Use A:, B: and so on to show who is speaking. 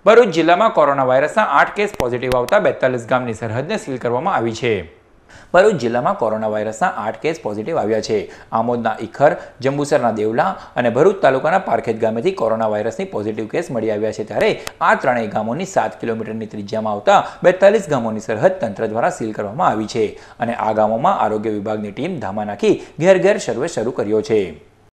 A: ભરૂચ જિલ્લામાં કોરોના વાયરસના 8 case positive આવતા 42 ગામની સરહદને સીલ કરવામાં આવી છે। ભરૂચ જિલ્લામાં કોરોના વાયરસના 8 કેસ પોઝિટિવ આવ્યા છે। આમોદના ઇખર, જંબુસરના દેવલા અને ભરૂચ તાલુકાના પારખેત ગામેથી કોરોના વાયરસની પોઝિટિવ કેસ મળી આવ્યા છે। ત્યારે આ ત્રણેય ગામોની 7 કિલોમીટરની ત્રિજ્યામાં આવતા 42 ગામોની સરહદ તંત્ર દ્વારા સીલ કરવામાં આવી છે અને આ ગામોમાં આરોગ્ય વિભાગની ટીમ ધામા નાખી ઘેર ઘેર સર્વે શરૂ કર્યો છે।